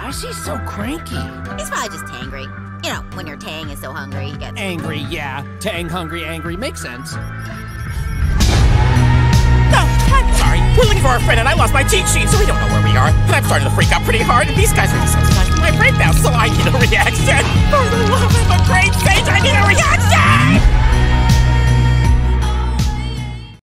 Why is he so cranky? He's probably just tangry. You know, when your Tang is so hungry, he gets... Angry, yeah. Tang, hungry, angry. Makes sense. No, I'm sorry. We're looking for our friend and I lost my cheat sheet, so we don't know where we are. And I'm starting to freak out pretty hard, and these guys are desensitized to my breakdown, so I need a reaction.